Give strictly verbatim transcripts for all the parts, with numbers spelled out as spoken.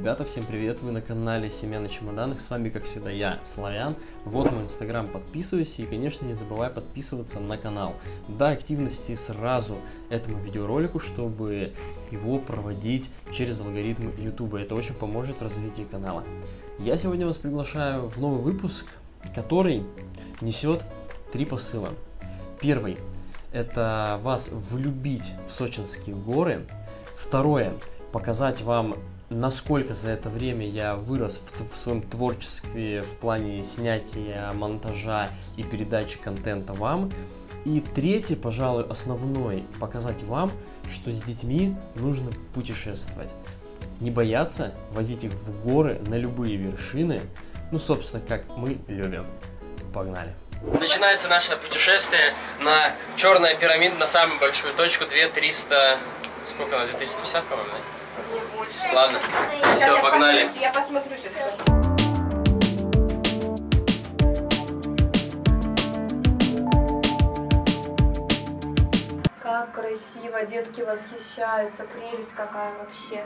Ребята, всем привет! Вы на канале Семья на чемоданах. С вами, как всегда, я, Славян. Вот мой инстаграм, подписывайся и, конечно, не забывай подписываться на канал. До активности сразу этому видеоролику, чтобы его проводить через алгоритмы ютуба. Это очень поможет в развитии канала. Я сегодня вас приглашаю в новый выпуск, который несет три посыла. Первый – это вас влюбить в сочинские горы. Второе – показать вам, насколько за это время я вырос в, в своем творчестве в плане снятия, монтажа и передачи контента вам. И третье, пожалуй, основной, показать вам, что с детьми нужно путешествовать. Не бояться, возить их в горы, на любые вершины, ну, собственно, как мы любим. Погнали! Начинается наше путешествие на Черная пирамида, на самую большую точку, две тысячи триста, сколько она, две тысячи пятьдесят, по-моему, да? Больше. Ладно, сейчас все, погнали. Посмотрите, я посмотрю сейчас тоже. Как красиво, детки восхищаются, прелесть какая вообще.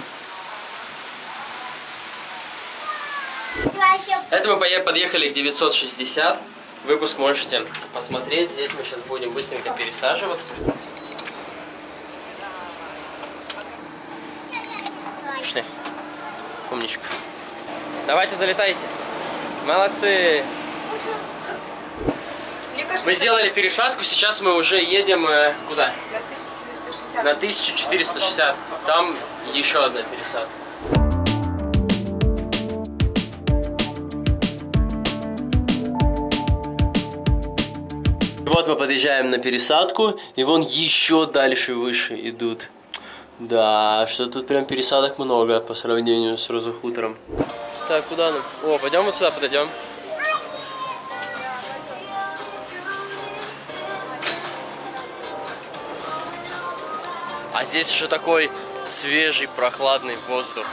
Это мы подъехали к девятьсот шестьдесят. Выпуск можете посмотреть. Здесь мы сейчас будем быстренько пересаживаться. Пошли. Умничка. Давайте, залетайте. Молодцы. Мы сделали пересадку. Сейчас мы уже едем куда? На тысячу четыреста шестьдесят. На тысячу четыреста шестьдесят. Там еще одна пересадка. Вот мы подъезжаем на пересадку, и вон еще дальше выше идут. Да, что тут прям пересадок много по сравнению с Розухутором. Так, куда нам? О, пойдем вот сюда, подойдем. А здесь уже такой свежий, прохладный воздух.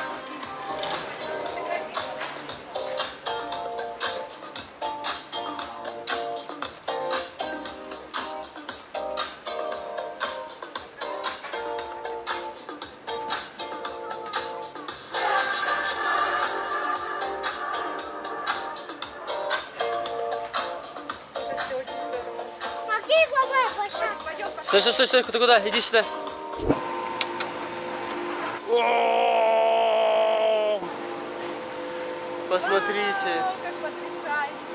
Стой, стой, стой, стой, ты куда? Иди сюда. О-о-о-о! Посмотрите. О, как потрясающе.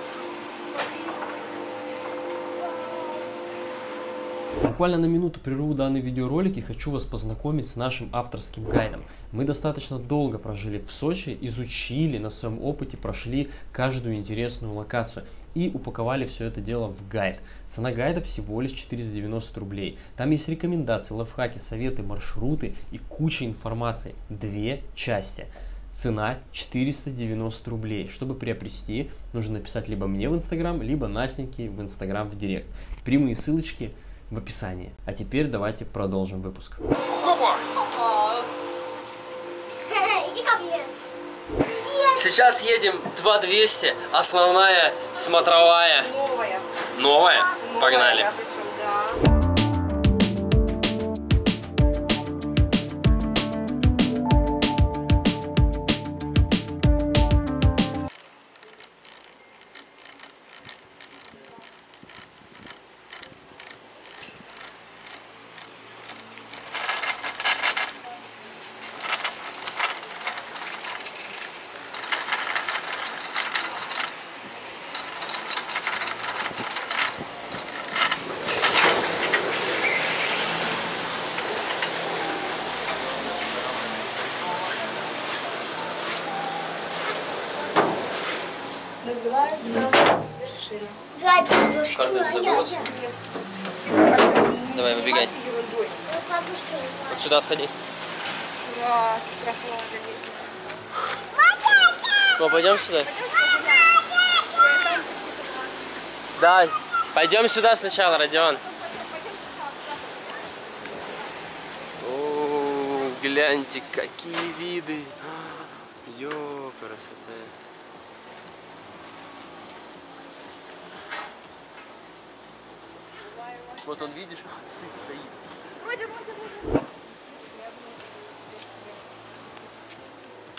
Буквально на минуту прерву данный видеоролик и хочу вас познакомить с нашим авторским гайдом. Мы достаточно долго прожили в Сочи, изучили на своем опыте, прошли каждую интересную локацию и упаковали все это дело в гайд. Цена гайда всего лишь четыреста девяносто рублей. Там есть рекомендации, лайфхаки, советы, маршруты и куча информации. Две части. Цена четыреста девяносто рублей. Чтобы приобрести, нужно написать либо мне в Инстаграм, либо Настеньке в Инстаграм в Директ. Прямые ссылочки в описании. А теперь давайте продолжим выпуск. Иди ко мне. Сейчас едем два двести, основная смотровая. Новая. Новая? Погнали. Новая, причем, да. Называется вершина. Карта не забылась? Давай, выбегай. Вот сюда отходи. Класс, прохладно. Ну, пойдем сюда. Да, пойдем сюда сначала, Родион. О, гляньте, какие виды. Ё, красота. Вот он, видишь, сыт стоит. Вроде, вроде, вроде.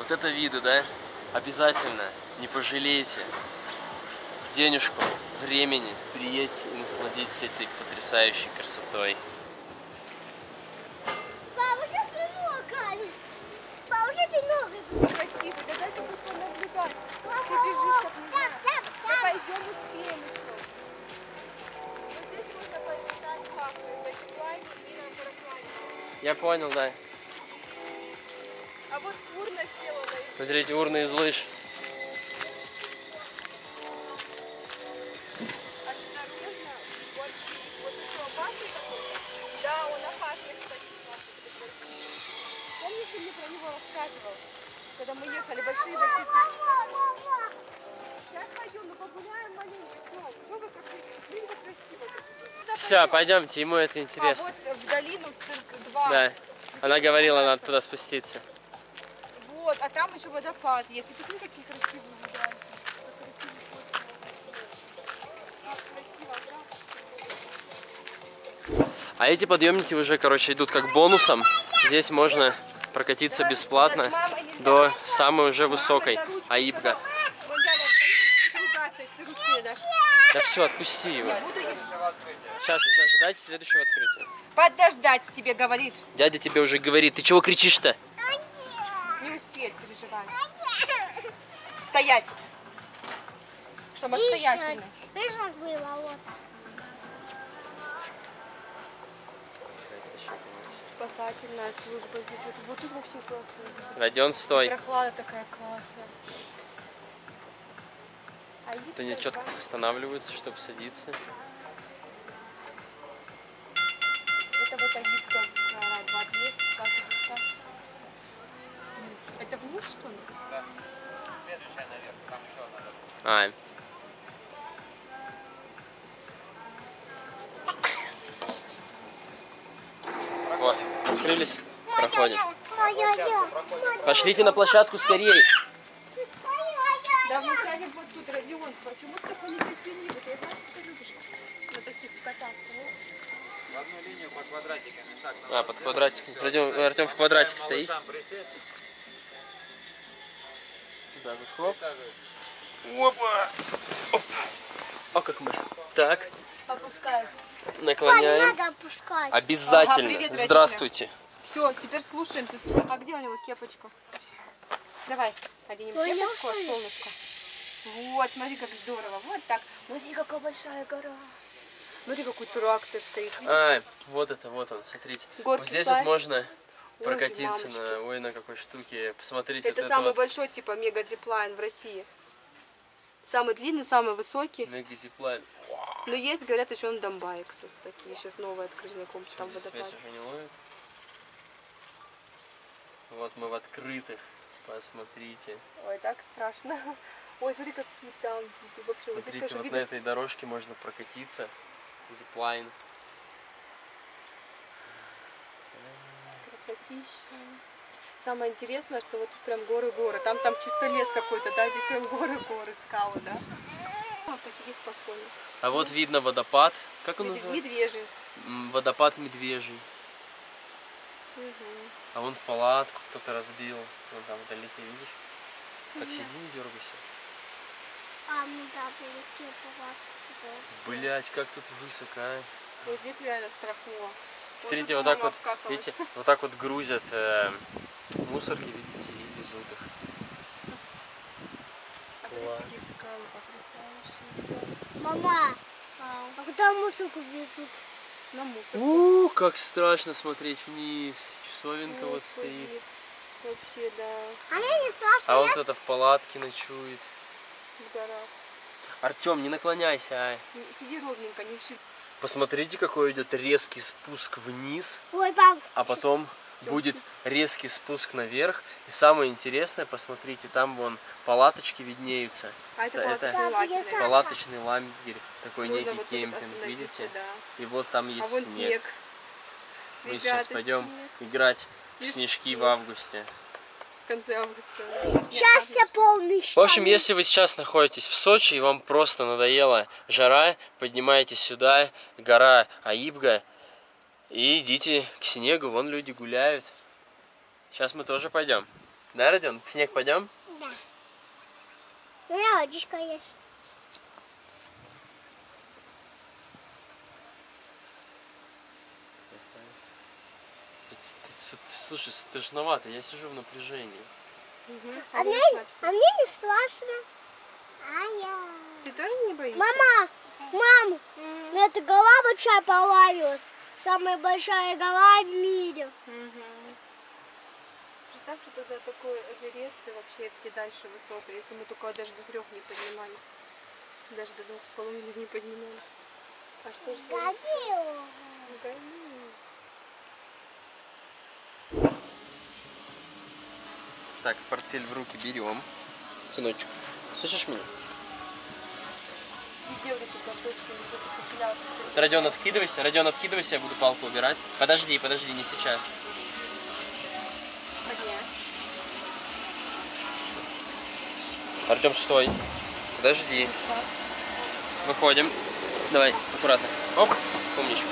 Вот это виды, да? Обязательно не пожалейте денежку, времени, приедьте и насладитесь этой потрясающей красотой. Папа, уже пинокали. Папа, уже пинокали. Спасибо, да дай только понаблюдать. Ты бежишь как не знаю. Да пойдем успеем еще. Вот здесь можно полетать с папой на зиплайне и на параплане. Я понял, да. А вот урна сделана. Смотрите, урны из лыж. Осторожно, вот, вот это опасный такой. Да, он опасный, кстати. Помнишь, ты мне про него рассказывал? Когда мы ехали, большие-большие. Сейчас пойдем, ну погуляем маленько. Все, что вы как блин, как красиво. Все, пойдемте, ему это А интересно. вот в долину цирк два. Да. Она говорила, надо туда спуститься. Вот, а там еще водопад есть. И посмотри, какие красивые виды. Как красиво, да? А эти подъемники уже, короче, идут как бонусом. Здесь можно прокатиться бесплатно до самой уже высокой Аибга. Вон дядя стоит, будет ругаться, если ты ручку не дашь. Да все, отпусти его. Я буду ехать. Сейчас, сейчас ждайте следующего открытия. Подождать тебе говорит. Дядя тебе уже говорит, ты чего кричишь-то? Не успеет, переживай. Стоять. Самостоятельно. Видишь, у нас было вот. Спасательная служба здесь. Вот, вот тут вообще классно. Родион, стой. Прохлада такая классная. А То они четко останавливаются, чтобы садиться. это вот агитка. Два двести, два пятьдесят. Это вниз, что ли? Да. Следующая наверх, там еще одна дорога. А. Вот, открылись, проходим. Пошлите на площадку скорее. Да, мы сядем вот тут, Родион. Почему ты такой нетерпеливый? Я знаю, что ты любишь на таких кататься. В одну линию по квадратикам. Шаг А, под квадратиком. Пройдем, Артем в квадратик стоит. Сам присесть. Да, хоп. Опа! Оп. О, как мы. Так, Опускаю. наклоняем. Надо опускать. Обязательно. Ага, привет, Здравствуйте. Все, теперь слушаем сестру. А где у него кепочка? Давай, оденем Ой, кепочку от я солнышка. Вот, смотри, как здорово. Вот так. Смотри, какая большая гора. Смотри, какой трактор стоит. Видишь? А, вот это, вот он, смотрите. Горки Вот здесь слай. вот можно Ой, прокатиться мамочки. на, ой, на какой штуке. Посмотрите, Это вот самый вот большой, типа, мега-зиплайн в России. Самый длинный, самый высокий. мега-зиплайн. Но есть, говорят, еще на Донбайе, кстати, такие. Сейчас новые открыли на каком-то там Здесь связь водопаде. уже не ловит. Вот мы в открытых. Посмотрите. Ой, так страшно. Ой, смотри, какие танки. Ты вообще, вот здесь, Смотрите, конечно, вот видно. на этой дорожке можно прокатиться. Зиплайн. Красотища. Самое интересное, что вот тут прям горы-горы. Там, там чисто лес какой-то, да? Здесь прям горы-горы, скалы, да? А, посидеть спокойно. А вот видно водопад. Как он Мед- называется? Медвежий. М, Водопад Медвежий. Угу. А вон в палатку кто-то разбил. Вон там вдалеке, видишь? Так сиди, не дергайся. А, ну да, были палатки. Блять, как тут высоко, а? Вот здесь реально страхово. Смотрите, тут вот так мама вот, обкакалась. видите, вот так вот грузят э, мусорки, видите, и везут их. А вот здесь какие скалы потрясающие. Мама, а куда мусорку везут? На мусор. Ух, как страшно смотреть вниз. Часовенка вот стоит. Вообще, да, А мне не страшно. А он я кто-то в палатке ночует. в горах. Артем, не наклоняйся, а. Не- Сиди ровненько, не шиб. Посмотрите, какой идет резкий спуск вниз, Ой, пап, а потом будет резкий спуск наверх. И самое интересное, посмотрите, там вон палаточки виднеются. А это, Это- палаточный это- лагерь, это- наверное. Палаточный лагерь, такой Можно некий вот тут кемпинг, остановиться, видите? Да. И вот там А есть вон снег. снег. Мы Ребята, сейчас пойдем снег. играть в Здесь снежки снег. в августе. В конце августа. счастье полный. В общем, если вы сейчас находитесь в Сочи и вам просто надоела жара, поднимайтесь сюда, гора Аибга, и идите к снегу, вон люди гуляют. Сейчас мы тоже пойдем. Да, Родион? В снег пойдем? Да. У меня водичка есть. Слушай, страшновато, я сижу в напряжении. Угу. А мне, а мне не страшно. А я... Ты тоже не боишься? Мама, мам, у меня эта гора большая повалилась. Самая большая гора в мире. Угу. Представь, что тогда такой Эверест и вообще все дальше высоты, если мы только даже до трех не поднимались. Даже до двух с половиной не поднимались. А что же делать? Гони. Так, портфель в руки берем. Сыночек, слышишь меня? Везде вот эти картошки, вот эти капилляты. Родион, откидывайся, Родион, откидывайся, я буду палку убирать. Подожди, подожди, не сейчас. Поднять. Артем, стой. Подожди. Выходим. Давай, аккуратно. Оп, умничка.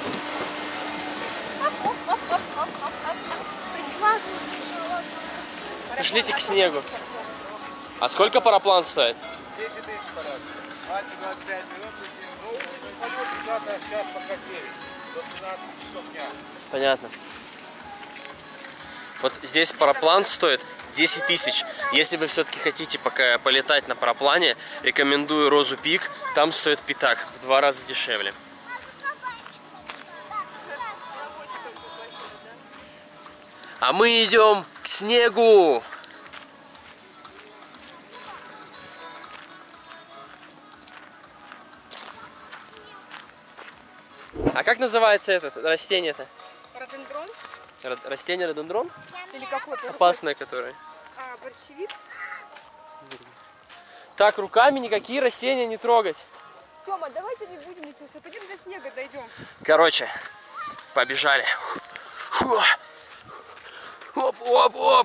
Пошлите к снегу. А сколько параплан стоит? десять тысяч полет. двадцать двадцать пять минут летим. Ну, полет ребята сейчас пока девять. До двенадцати часов дня. Понятно. Вот здесь параплан стоит десять тысяч. Если вы все-таки хотите пока полетать на параплане, рекомендую Розу Пик. Там стоит пятак в два раза дешевле. А мы идем к снегу. А как называется это растение-то? Рододендрон? Ро- Растение рододендрон? Или какой-то? Опасное которое. А, борщевик? Так, руками никакие растения не трогать. Тёма, давайте не будем ничего, все, пойдем до снега дойдем. Короче, побежали. Фу. Оп, оп, оп.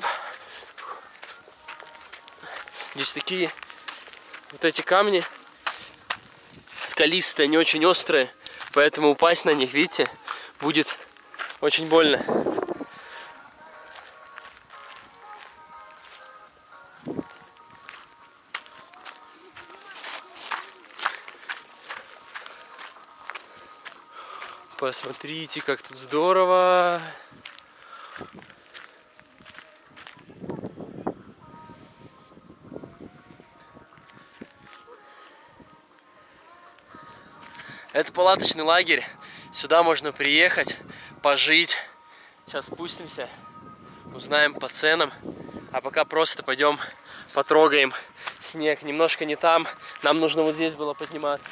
Здесь такие вот эти камни скалистые, они очень острые, поэтому упасть на них, видите, будет очень больно. Посмотрите, как тут здорово. Это палаточный лагерь. Сюда можно приехать, пожить. Сейчас спустимся, узнаем по ценам. А пока просто пойдем потрогаем снег. Немножко не там. Нам нужно вот здесь было подниматься.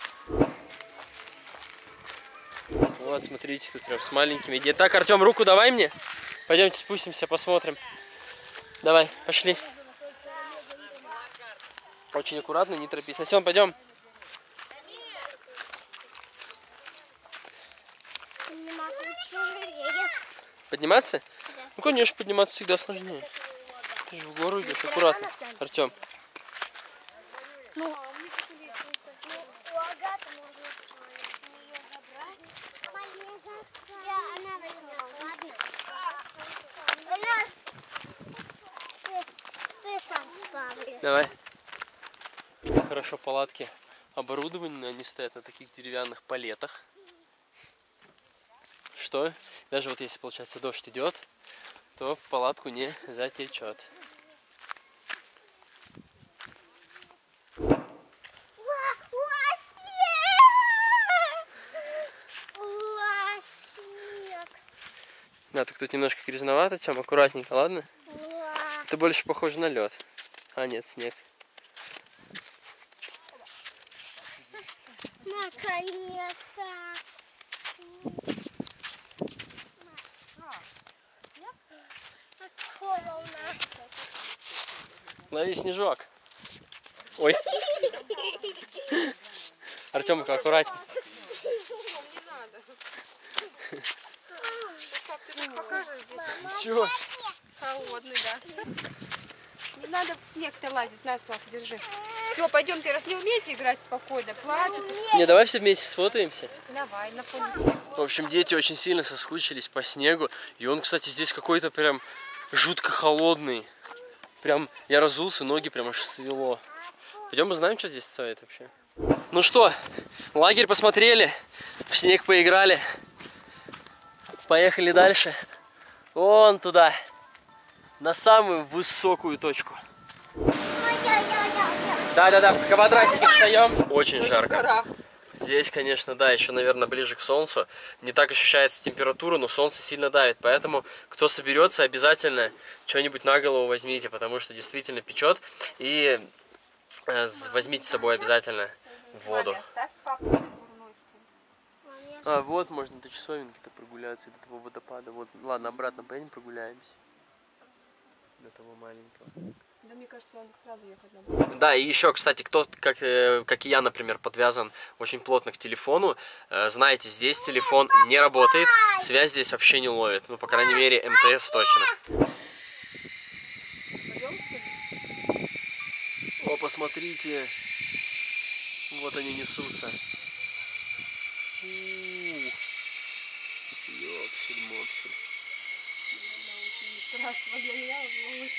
Вот, смотрите, тут прям с маленькими. Так, Артем, руку давай мне. Пойдемте спустимся, посмотрим. Давай, пошли. Очень аккуратно, не торопись. Насём, пойдем. Подниматься? Да. Ну, конечно, подниматься всегда сложнее. Ты же в гору идешь, аккуратно. Артем. Ну, у Агаты можно ее забрать. Она возьмет, ладно? Ты сам справишься. Давай. Хорошо, палатки оборудованы, они стоят на таких деревянных палетах. Что? Даже вот если, получается, дождь идет, то в палатку не затечет. Да, так тут немножко грязновато, Тём, аккуратненько, ладно? Это больше похоже на лед. А, нет, снег. Наконец-то! Лови снежок. Ой. Артемка, аккуратней. Чего? Холодный, да. Не надо в снег-то лазить, на, Слав, держи. Все, пойдемте, раз не умеете играть спокойно, плачут. Не, давай все вместе сфотаемся. Давай, на фоне снега. В общем, дети очень сильно соскучились по снегу. И он, кстати, здесь какой-то прям жутко холодный. Прям я разулся, ноги прям аж свело. Пойдем узнаем, что здесь стоит вообще. Ну что, лагерь посмотрели, в снег поиграли. Поехали дальше. Вон туда, на самую высокую точку. Да-да-да, в квадратике встаем. Очень жарко. Здесь, конечно, да, еще, наверное, ближе к солнцу. Не так ощущается температура, но солнце сильно давит. Поэтому, кто соберется, обязательно что-нибудь на голову возьмите, потому что действительно печет. И э, возьмите с собой обязательно воду. А, вот можно до часовенки-то прогуляться, до того водопада. Вот, ладно, обратно поедем прогуляемся. До того маленького. Да, мне кажется, надо сразу ехать на. Да, и еще, кстати, кто, как, как и я, например, подвязан очень плотно к телефону, знаете, здесь телефон не работает, связь здесь вообще не ловит. Ну, по крайней мере, эм тэ эс точно. О, посмотрите. Вот они несутся. Ёпсель-мопсель. Страшно для меня было.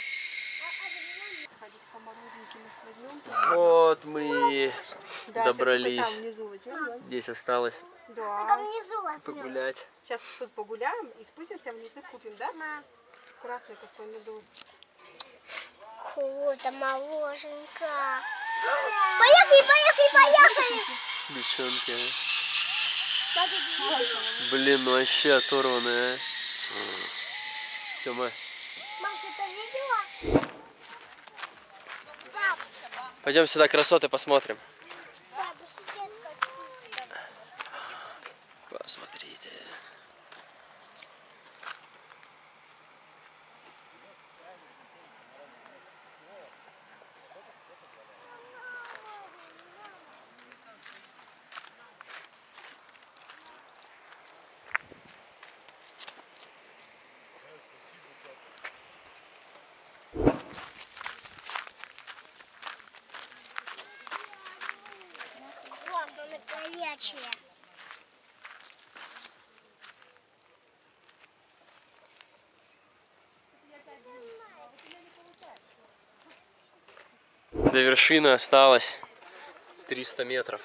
Вот мы да, добрались. Там внизу возьмем, да? Здесь осталось да. погулять. Сейчас тут погуляем и спустимся вниз и купим, да? Да. Красный как помидор. Круто, моложенька. Поехали, поехали, поехали. Девчонки. Блин, ну вообще оторванная. Тёма. Мам, ты это видела? Пойдем сюда, красоты посмотрим. Посмотрите. Горячие. До вершины осталось триста метров.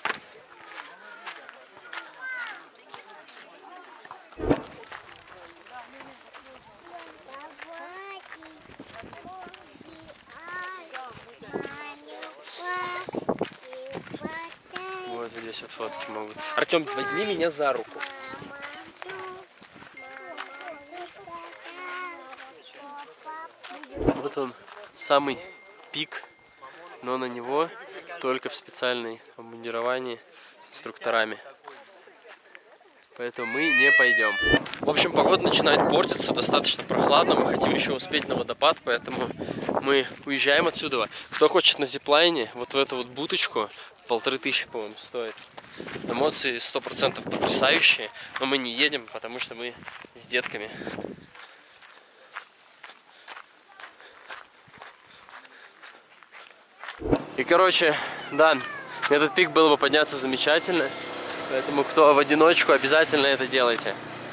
Вот здесь вот фотки могут. Артем, возьми меня за руку. Вот он, самый пик, но на него только в специальной обмундировании с инструкторами. Поэтому мы не пойдем. В общем, погода начинает портиться, достаточно прохладно. Мы хотим еще успеть на водопад, поэтому мы уезжаем отсюда. Кто хочет на зиплайне, вот в эту вот буточку, полторы тысячи, по-моему, стоит. Эмоции сто процентов потрясающие, но мы не едем, потому что мы с детками. И, короче, да, на этот пик было бы подняться замечательно. Поэтому, кто в одиночку, обязательно это делайте.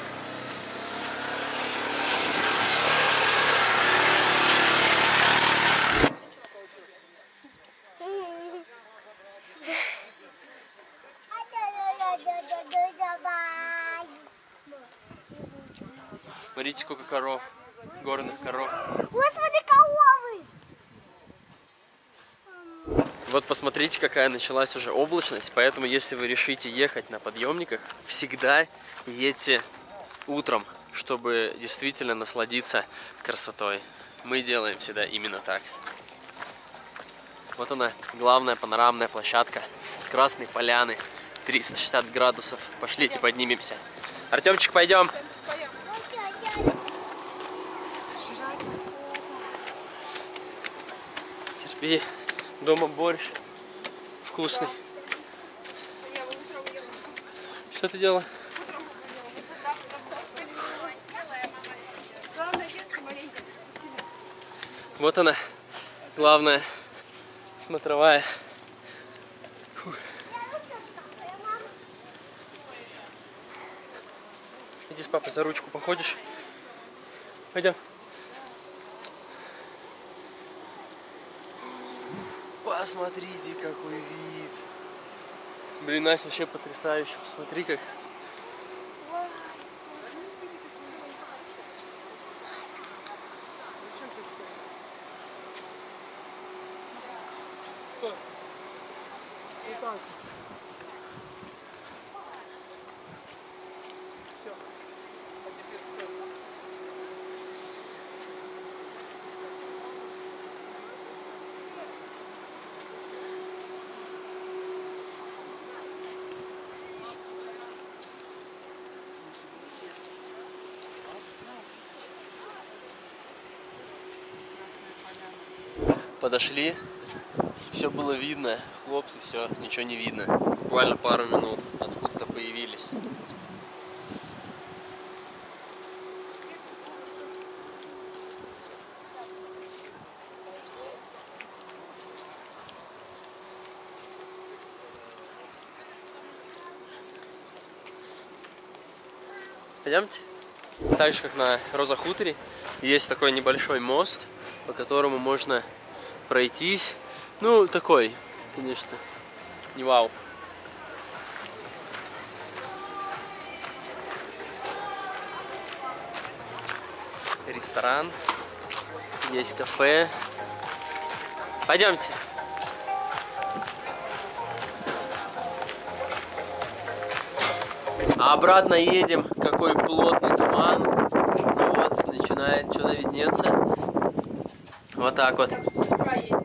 Смотрите, сколько коров, горных коров. Господи, коровы! Вот посмотрите, какая началась уже облачность, поэтому если вы решите ехать на подъемниках, всегда едьте утром, чтобы действительно насладиться красотой. Мы делаем всегда именно так. Вот она, главная панорамная площадка Красной Поляны, триста шестьдесят градусов. Пошлите, поднимемся. Артемчик, пойдем. Терпи. Дома борщ вкусный. Что ты делала? Вот она, главная смотровая. Фух. Иди с папой за ручку походишь. Пойдем. Посмотрите, какой вид. Блин, Настя, вообще потрясающе. Посмотри, как. Подошли, все было видно, хлопцы, все, ничего не видно. Буквально пару минут откуда-то появились. Пойдемте. Так же, как на Роза-Хуторе, есть такой небольшой мост, по которому можно пройтись. Ну, такой, конечно, не вау. Ресторан, есть кафе. Пойдемте. А обратно едем, какой плотный туман. Ну вот, начинает что-то виднеться. Вот так вот.